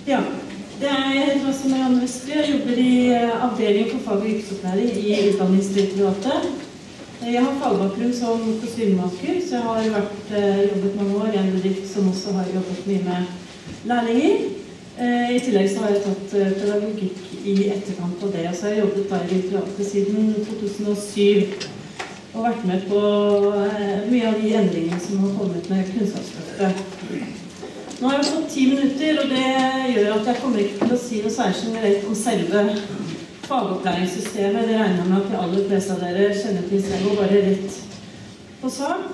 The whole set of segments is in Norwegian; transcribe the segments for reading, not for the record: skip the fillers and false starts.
Ja, jeg heter også Marianne Vestby. Jeg jobber i avdeling for fag- og yrkesopplæring i Utdanningsdirektoratet. Jeg har fagbakgrunn som kostymemaker, så jeg har jobbet mange år i en bedrift som også har jobbet mye med lærlinger. I tillegg så har jeg tatt pedagogikk i etterkant på det, og så har jeg jobbet da i direktoratet siden 2007 og vært med på mye av de endringene som har kommet med Kunnskapsløftet. Nå har jeg fått 10 minutter, og det gjør at jeg kommer ikke til å si noe særlig generelt om selve fagopplæringssystemet. Det regner med at de aller fleste av dere kjenner til selv og bare rett på sak.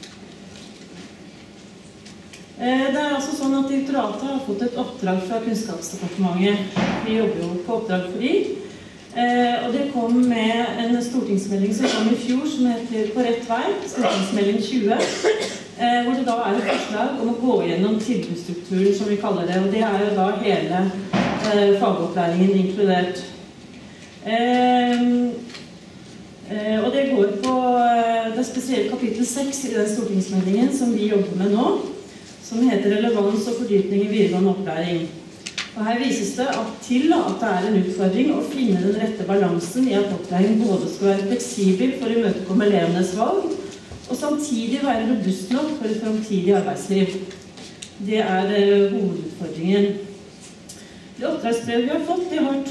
Det er altså sånn at direktoratet har fått et oppdrag fra Kunnskapsdepartementet. Vi jobber jo på oppdrag for de. Og det kom med en stortingsmelding som kom i fjor, som heter På rett vei, stortingsmelding 20, hvor det da er et forslag om å gå gjennom tilbudsstrukturen, som vi kaller det, og det er jo da hele fagopplæringen inkludert. Og det går på det spesielle kapittel 6 i den stortingsmeldingen som vi jobber med nå, som heter Relevans og fordypning i videregående opplæring. Og her vises det at det er en utfordring å finne den rette balansen i at opplæringen både skal være fleksibel for å imøtekomme elevenes valg, og samtidig være robust nok for et fremtidig arbeidsliv. Det er hovedutfordringen. Det oppdragsbrevet vi har fått, det har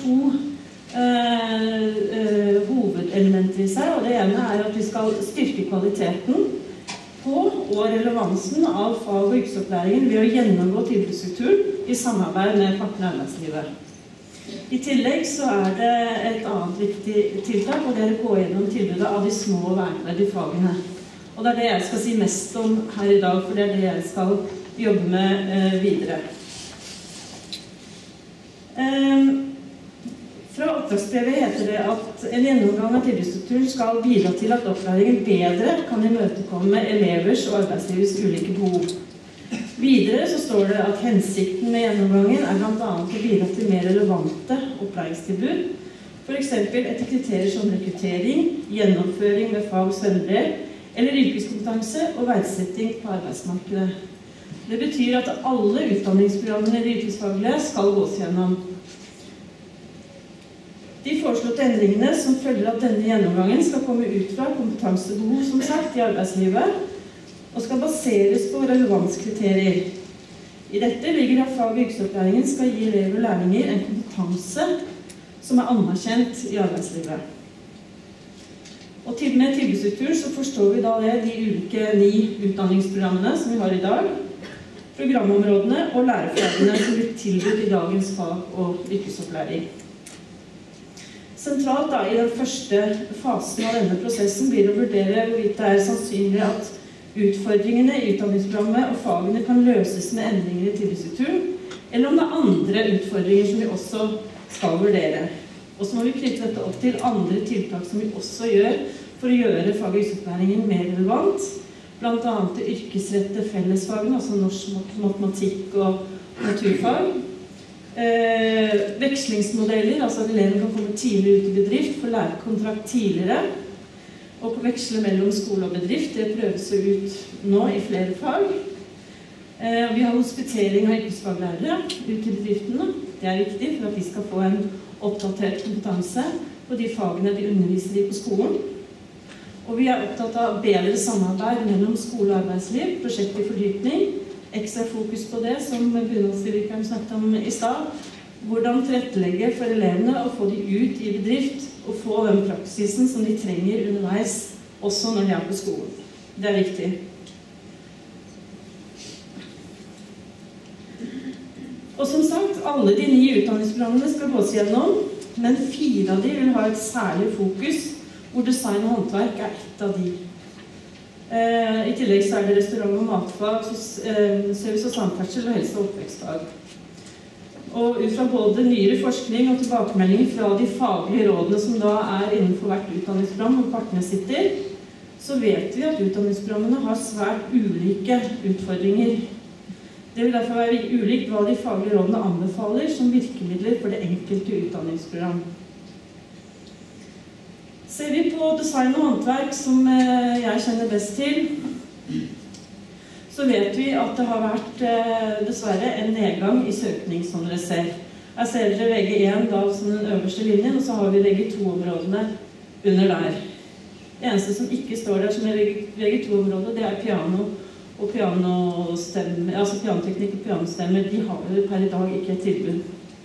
2 hovedelementer i seg, og det ene er at vi skal styrke kvaliteten på og relevansen av fag- og yrkesopplæringen ved å gjennomgå tilbudsstrukturen i samarbeid med partene i arbeidslivet. I tillegg så er det et annet viktig tiltak, og det er å gå gjennom tilbudet av de små og verneverdige fagene. Og det er det jeg skal si mest om her i dag, for det er det jeg skal jobbe med videre. Fra oppdragsbrevet heter det at en gjennomgang av tilbudsstrukturen skal bidra til at opplæringen bedre kan imøtekomme elevers og arbeidslivets ulike behov. Videre så står det at hensikten med gjennomgangen er blant annet å bidra til mer relevante opplæringstilbud, for eksempel etter kriterier som rekruttering, gjennomføring med fag- og svennebrev, eller yrkeskompetanse og verdsetting på arbeidsmarkedet. Det betyr at alle utdanningsprogrammene i det yrkesfaglige skal gås gjennom. De foreslåtte endringene som følger av denne gjennomgangen skal komme ut fra kompetansebehov, som sagt, i arbeidslivet, og skal baseres på relevanskriterier. I dette ligger at fag- og yrkesopplæringen skal gi elever og lærlinger en kompetanse som er anerkjent i arbeidslivet. Og med tilbudsstrukturen så forstår vi da de ulike 9 utdanningsprogrammene som vi har i dag, programområdene og lærefagene som blir tilbudt i dagens fag- og yrkesopplæring. Sentralt da, i den første fasen av denne prosessen blir å vurdere hvorvidt det er sannsynlig at utfordringene i utdanningsprogrammet og fagene kan løses med endringer i tilbudsstrukturen, eller om det er andre utfordringer som vi også skal vurdere. Og så må vi knytte dette opp til andre tiltak som vi også gjør for å gjøre fag- og yrkesopplæringen mer relevant, blant annet det yrkesrette fellesfagene, altså norsk, matematikk og naturfag. Vekslingsmodeller, altså at eleven kan komme tidligere ut i bedrift, få lærekontrakt tidligere, og veksle mellom skole og bedrift. Det prøves ut nå i flere fag. Vi har hospitering av yrkesfaglærere ut i bedriftene. Det er viktig for at de skal få en oppdatert kompetanse på de fagene de underviser i på skolen. Og vi er opptatt av bedre samarbeid mellom skole og arbeidsliv, prosjekt i fordypning, ekstra fokus på det som bunadstilvirkeren snakket om i stad. Hvordan tilrettelegge for elevene og få de ut i bedrift og få den praksisen som de trenger underveis, også når de er på skolen. Det er viktig. Og som sagt, alle de 9 utdanningsprogrammene skal gås gjennom, men 4 av de vil ha et særlig fokus, hvor design og håndverk er ett av de. I tillegg så er det restaurant- og matfag, service- og samferdsel og helse- og oppvekstfag. Og ut fra både nyere forskning og tilbakemeldinger fra de faglige rådene som da er innenfor hvert utdanningsprogram hvor partene sitter, så vet vi at utdanningsprogrammene har svært ulike utfordringer. Det vil derfor være ulikt hva de faglige rådene anbefaler som virkemidler for det enkelte utdanningsprogram. Ser vi på design og håndverk, som jeg kjenner best til, så så vet vi at det har vært dessverre en nedgang i søkning, som dere ser. Her ser dere VG1 da, som den øverste linjen, og så har vi VG2-områdene under der. Det eneste som ikke står der som er VG2-området, det er piano og pianostemmer, altså pianoteknikk og pianostemmer. De har jo per i dag ikke et tilbud.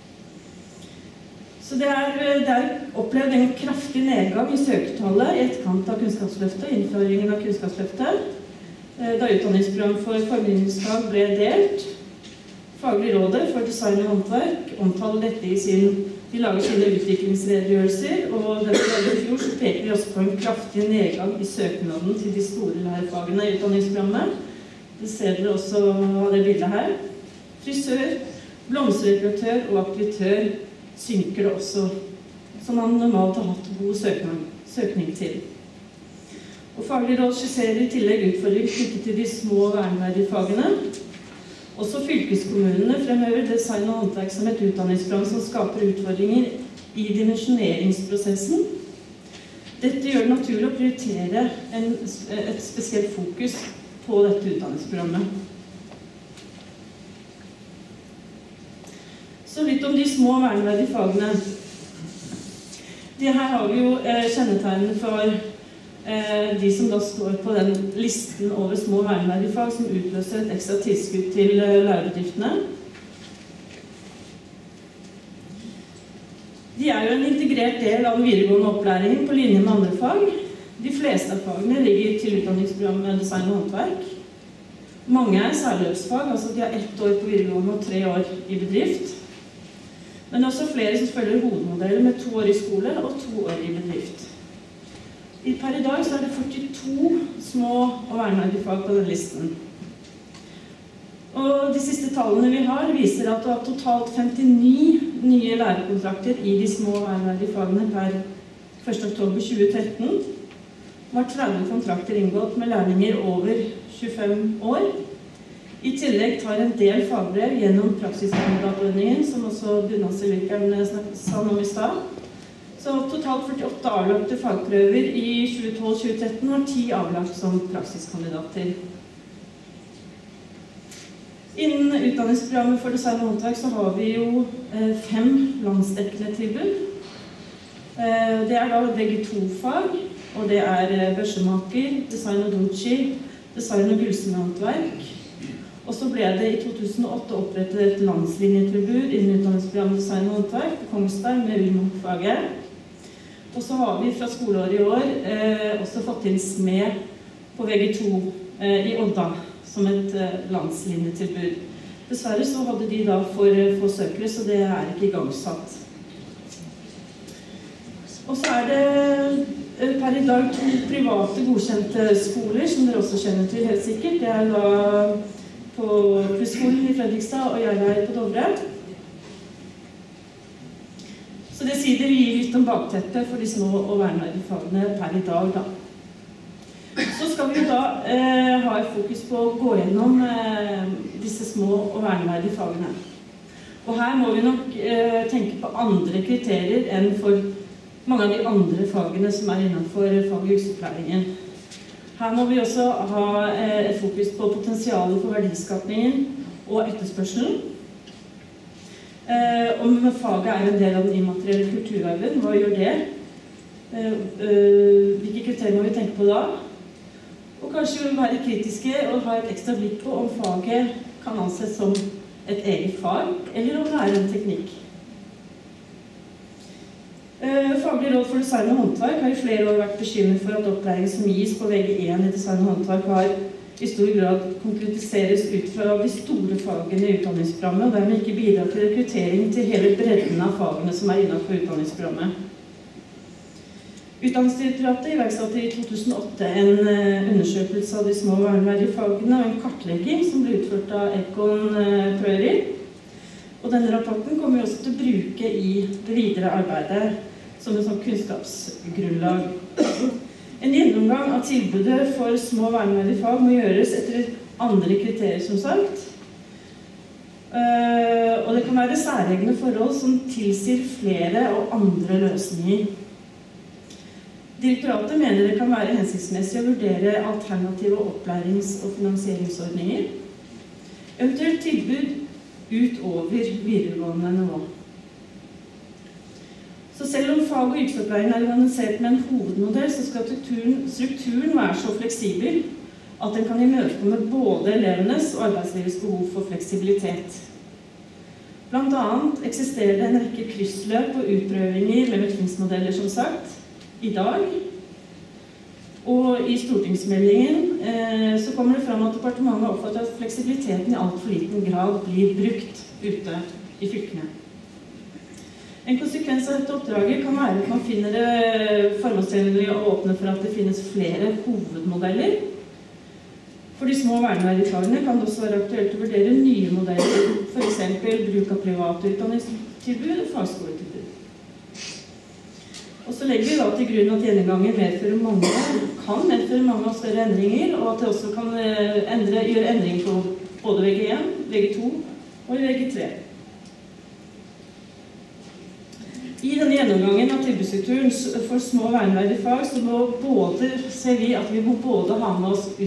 Så det er opplevd en kraftig nedgang i søkertallet i etterkant av Kunnskapsløftet, innføringen av Kunnskapsløftet. Da utdanningsprogram for formidlingsfag ble delt, Faglig rådet for design og håndverk omtaler dette i de lager sine utviklingsredegjørelser, og denne i fjor så peker vi også på en kraftig nedgang i søknaden til de store lærerfagene i utdanningsprogrammet. Det ser dere også av det bildet her. Frisør, blomsterdekoratør og aktivitør synker det også, som man normalt har hatt god søkning til. Og Faglig råd skisserer i tillegg utfordringer knyttet til de små verneverdige fagene. Også fylkeskommunene fremhever design og håndverk som et utdanningsprogram som skaper utfordringer i dimensjoneringsprosessen. Dette gjør det naturlig å prioritere et spesielt fokus på dette utdanningsprogrammet. Så litt om de små verneverdige fagene. De her har vi jo kjennetegnene for de som da står på den listen over små verneverdige fag som utløser et ekstra tilskudd til lærebedriftene. De er jo en integrert del av den videregående opplæringen på linje med andre fag. De fleste av fagene ligger til utdanningsprogrammet design og håndverk. Mange er særløpsfag, altså de har 1 år på videregående og 3 år i bedrift. Men det er også flere som følger hovedmodeller med 2 år i skole og 2 år i bedrift. Per i dag så er det 42 små og verneverdige fag på denne listen. Og de siste tallene vi har viser at det var totalt 59 nye lærekontrakter i de små og verneverdige fagene per 1. oktober 2013. Det var 30 kontrakter inngått med lærlinger over 25 år. I tillegg tar en del fagbrev gjennom praksiskandidatordningen, som også Bunadsilvikeren sa om i stad. Så totalt 48 avlagte fagprøver i 2012-2013 var 10 avlagt som praksiskandidater. Innen utdanningsprogrammet for design og håndverk så har vi jo 5 landsdekkende tilbud. Det er da VG2-fag, og det er børsemaker, design og doji, design og gullsmedhåndverk. Og så ble det i 2008 opprettet et landslinjetilbud innen utdanningsprogrammet design og håndverk på Kongsberg med Urmok-faget. Og så har vi fra skoleåret i år også fått inn SME på VG2 i Odda som et landslinjetilbud. Dessverre så hadde de da for få søkere, så det er ikke igangsatt. Og så er det per i dag 2 private godkjente skoler, som dere også kjenner til helt sikkert. Det er da på Plusskolen i Fredrikstad og Gjerleid på Dovre. Så det sier det vi gir litt om bakteppet for de små og verneverdige fagene per i dag da. Så skal vi jo da ha et fokus på å gå gjennom disse små og verneverdige fagene. Og her må vi nok tenke på andre kriterier enn for mange av de andre fagene som er innenfor fag- og yrkesopplæringen. Her må vi også ha et fokus på potensialet for verdiskapningen og etterspørselen. Om faget er en del av den immaterielle kulturarven, hva gjør det? Hvilke kriterier må vi tenke på da? Og kanskje være kritiske og ha et ekstra blikk på om faget kan anses som et eget fag, eller om det er en teknikk. Faglig råd for design og håndverk har i flere år vært bekymret for at opplæringen som gis på VG1 i design og håndverk har i stor grad konkretiseres ut fra de store fagene i utdanningsprogrammet, og dermed ikke bidrar til rekruttering til hele bredden av fagene som er innenfor utdanningsprogrammet. Utdanningsdirektoratet iverksatte i 2008 en undersøkelse av de små verneverdige fagene og en kartlegging som ble utført av Econ Prøyri. Og denne rapporten kommer vi også til å bruke i det videre arbeidet som et kunnskapsgrunnlag. En gjennomgang av tilbudet for små verneverdige fag må gjøres etter andre kriterier, som sagt. Og det kan være særegne forhold som tilsier flere og andre løsninger. Direktoratet mener det kan være hensiktsmessig å vurdere alternative opplærings- og finansieringsordninger, eventuelt tilbud utover videregående nivå. Så selv om fag- og yrkesopplæringen er organisert med en hovedmodell, så skal strukturen være så fleksibel at den kan imøtekomme både elevenes og arbeidslivets behov for fleksibilitet. Blant annet eksisterer det en rekke kryssløp og utprøvinger med vekslingsmodeller, som sagt, i dag. Og i stortingsmeldingen så kommer det fram at departementet oppfatter at fleksibiliteten i alt for liten grad blir brukt ute i fylkene. En konsekvens av dette oppdraget kan være at man finner det formålstjenlig å åpne for at det finnes flere hovedmodeller. For de små verneverdige fagene kan det også være aktuelt å vurdere nye modeller, for eksempel bruk av private utdanningstilbud og fagskoletilbud. Og så legger vi da til grunn at gjennomgangen kan medføre mange og større endringer, og at det også kan gjøre endringer på både VG1, VG2 og VG3. I denne gjennomgangen av tilbudsstrukturen for små verneverdige fag så ser vi at vi må både ha med oss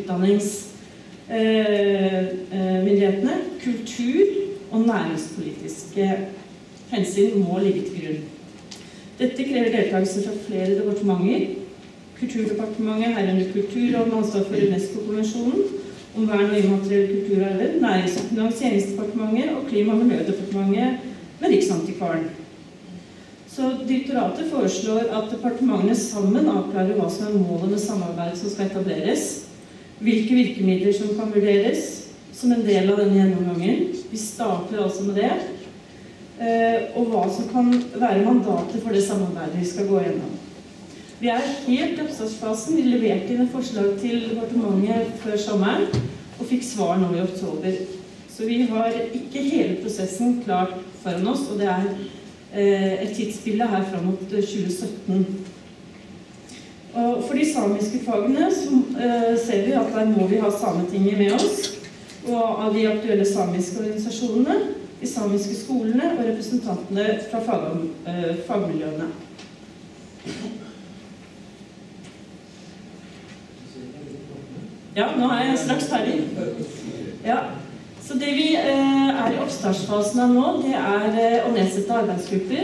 utdanningsmyndighetene, kultur og næringspolitiske hensyn må ligge til grunn. Dette krever deltakelse fra flere departementer. Kulturdepartementet, herunder Kulturrådet med ansvar for UNESCO-konvensjonen om vern og immateriell kulturarv, Nærings- og finansieringsdepartementet og Klima- og miljødepartementet med Riksantikvaren. Så direktoratet foreslår at departementene sammen avklarer hva som målet med samarbeidet som skal etableres, hvilke virkemidler som kan vurderes som en del av denne gjennomgangen. Vi starter altså med det, og hva som kan være mandatet for det samarbeidet vi skal gå gjennom. Vi helt i oppstartsfasen. Vi leverte inn et forslag til departementet før sommeren, og fikk svar nå i oktober. Så vi har ikke hele prosessen klart foran oss, og det et tidsbilde her frem mot 2017. Og for de samiske fagene så ser vi at der må vi ha Sametinget med oss, og av de aktuelle samiske organisasjonene, de samiske skolene og representantene fra fagmiljøene. Ja, nå jeg straks ferdig. Ja. Så det vi i oppstartsfasen av nå, det å nedsette arbeidsgrupper,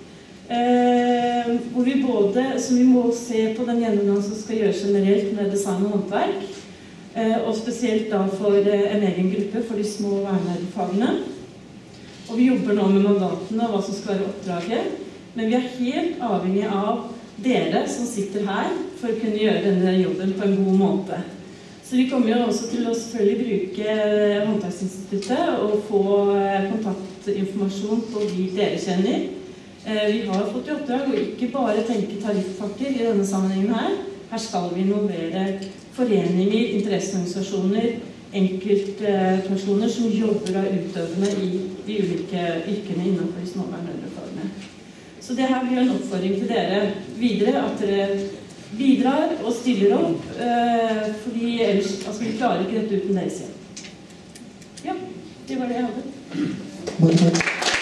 hvor vi må se på den gjennomgang som skal gjøres generelt med design og håndverk, og spesielt da for en egen gruppe for de små verneverdige fagene. Og vi jobber nå med mandatene og hva som skal være oppdraget, men vi helt avhengig av dere som sitter her for å kunne gjøre denne jobben på en god måte. Så vi kommer jo også til å selvfølgelig bruke Håndverksinstituttet og få kontaktinformasjon på de dere kjenner. Vi har fått i oppdrag å ikke bare tenke tariffpakker i denne sammenhengen her. Her skal vi involvere foreninger, interesseorganisasjoner, enkeltpersoner som jobber av utøvende i de ulike yrkene innenfor de små verneverdige fagene. Så det her blir en oppfordring til dere videre, at dere bidrar og stiller opp, fordi ellers, vi klarer ikke dette uten deres hjelp. Ja, det var det jeg hadde.